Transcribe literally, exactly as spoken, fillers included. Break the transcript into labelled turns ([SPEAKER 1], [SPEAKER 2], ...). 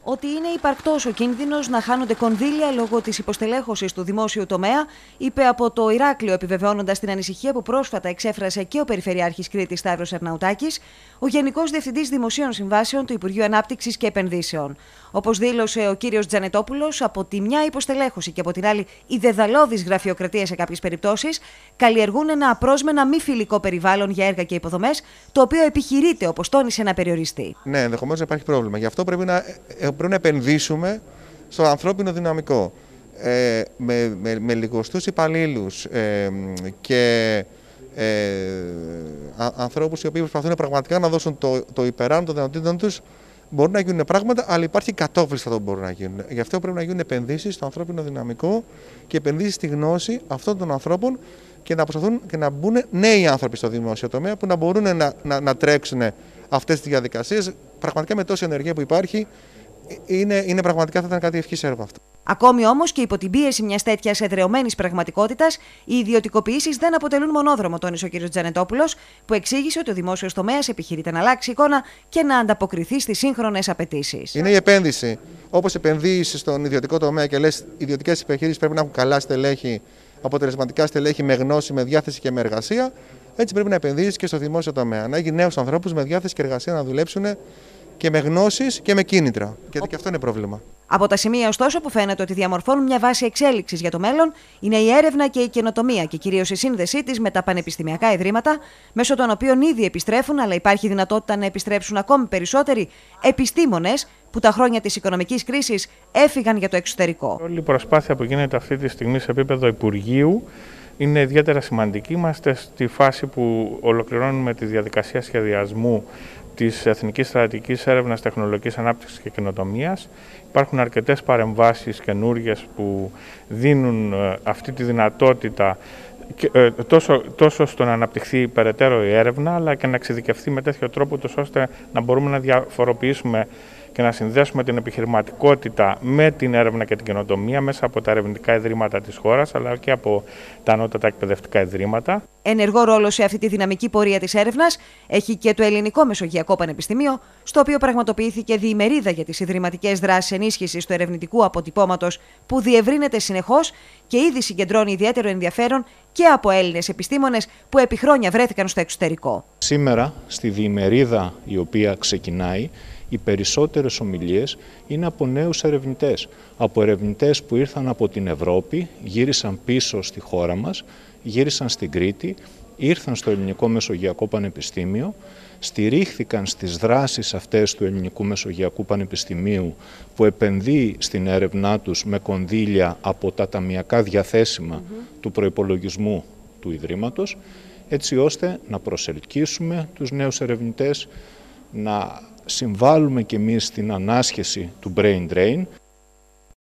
[SPEAKER 1] Ότι είναι υπαρκτός ο κίνδυνος να χάνονται κονδύλια λόγω της υποστελέχωσης του δημόσιου τομέα, είπε από το Ηράκλειο, επιβεβαιώνοντας την ανησυχία που πρόσφατα εξέφρασε και ο Περιφερειάρχης Κρήτης Σταύρος Ερναουτάκης, ο Γενικός Διευθυντής Δημοσίων Συμβάσεων του Υπουργείου Ανάπτυξης και Επενδύσεων. Όπως δήλωσε ο κύριος Τζανετόπουλος, από τη μια υποστελέχωση και από την άλλη η δεδαλώδης γραφειοκρατία σε κάποιες περιπτώσεις καλλιεργούν ένα απρόσμενα μη φιλικό περιβάλλον για έργα και υποδομές, το οποίο επιχειρείται, όπως τόνισε, να περιοριστεί.
[SPEAKER 2] Ναι, ενδεχομένως υπάρχει πρόβλημα. Γι' αυτό πρέπει να, πρέπει να επενδύσουμε στο ανθρώπινο δυναμικό. Ε, με, με, με λιγοστούς υπαλλήλους ε, και ε, α, ανθρώπους οι οποίοι προσπαθούν πραγματικά να δώσουν το, το υπεράνω των δυνατοτήτων τους. Μπορούν να γίνουν πράγματα, αλλά υπάρχει κατόφληση αυτό που μπορούν να γίνουν. Γι' αυτό πρέπει να γίνουν επενδύσεις στο ανθρώπινο δυναμικό και επενδύσεις στη γνώση αυτών των ανθρώπων και να προσπαθούν και να μπουν νέοι άνθρωποι στο δημόσιο τομέα που να μπορούν να, να, να τρέξουν αυτές τις διαδικασίες. Πραγματικά με τόση ενέργεια που υπάρχει, είναι, είναι πραγματικά θα ήταν κάτι ευχής έργο αυτό.
[SPEAKER 1] Ακόμη όμως και υπό την πίεση μιας τέτοιας εδραιωμένης πραγματικότητας, οι ιδιωτικοποιήσεις δεν αποτελούν μονόδρομο, τόνισε ο κ. Τζανετόπουλος, που εξήγησε ότι ο δημόσιος τομέας επιχειρείται να αλλάξει εικόνα και να ανταποκριθεί στις σύγχρονες απαιτήσεις.
[SPEAKER 2] Είναι η επένδυση. Όπως επενδύεις στον ιδιωτικό τομέα και λες, οι ιδιωτικές επιχειρήσεις πρέπει να έχουν καλά στελέχη, αποτελεσματικά στελέχη με γνώση, με διάθεση και με εργασία. Έτσι πρέπει να επενδύσεις και στο δημόσιο τομέα. Να έχει νέους ανθρώπους με διάθεση και εργασία να δουλέψουν και με γνώσεις και με κίνητρα. Γιατί και αυτό είναι πρόβλημα.
[SPEAKER 1] Από τα σημεία, ωστόσο, που φαίνεται ότι διαμορφώνουν μια βάση εξέλιξης για το μέλλον, είναι η έρευνα και η καινοτομία και κυρίως η σύνδεσή της με τα πανεπιστημιακά ιδρύματα, μέσω των οποίων ήδη επιστρέφουν, αλλά υπάρχει δυνατότητα να επιστρέψουν ακόμη περισσότεροι επιστήμονες που τα χρόνια της οικονομικής κρίσης έφυγαν για το εξωτερικό.
[SPEAKER 3] Όλη η προσπάθεια που γίνεται αυτή τη στιγμή σε επίπεδο Υπουργείου είναι ιδιαίτερα σημαντική. Είμαστε στη φάση που ολοκληρώνουμε τη διαδικασία σχεδιασμού της Εθνικής Στρατηγικής Έρευνας, Τεχνολογικής Ανάπτυξης και Καινοτομίας. Υπάρχουν αρκετές παρεμβάσεις καινούργιες που δίνουν αυτή τη δυνατότητα τόσο, τόσο στο να αναπτυχθεί περαιτέρω η έρευνα, αλλά και να εξειδικευθεί με τέτοιο τρόπο, ώστε να μπορούμε να διαφοροποιήσουμε και να συνδέσουμε την επιχειρηματικότητα με την έρευνα και την καινοτομία μέσα από τα ερευνητικά ιδρύματα της χώρας, αλλά και από τα ανώτατα εκπαιδευτικά ιδρύματα.
[SPEAKER 1] Ενεργό ρόλο σε αυτή τη δυναμική πορεία της έρευνας έχει και το Ελληνικό Μεσογειακό Πανεπιστήμιο, στο οποίο πραγματοποιήθηκε διημερίδα για τις ιδρυματικές δράσεις ενίσχυσης του ερευνητικού αποτυπώματος, που διευρύνεται συνεχώς και ήδη συγκεντρώνει ιδιαίτερο ενδιαφέρον και από Έλληνες επιστήμονες που επί χρόνια βρέθηκαν στο εξωτερικό.
[SPEAKER 4] Σήμερα, στη διημερίδα η οποία ξεκινάει, οι περισσότερες ομιλίες είναι από νέους ερευνητές. Από ερευνητές που ήρθαν από την Ευρώπη, γύρισαν πίσω στη χώρα μας, γύρισαν στην Κρήτη, ήρθαν στο Ελληνικό Μεσογειακό Πανεπιστήμιο, στηρίχθηκαν στις δράσεις αυτές του Ελληνικού Μεσογειακού Πανεπιστημίου που επενδύει στην έρευνά τους με κονδύλια από τα ταμιακά διαθέσιμα mm-hmm. του προϋπολογισμού του Ιδρύματος, έτσι ώστε να προσελκύσουμε τους νέους ερευνητές, να συμβάλλουμε κι εμείς στην ανάσχεση του brain drain.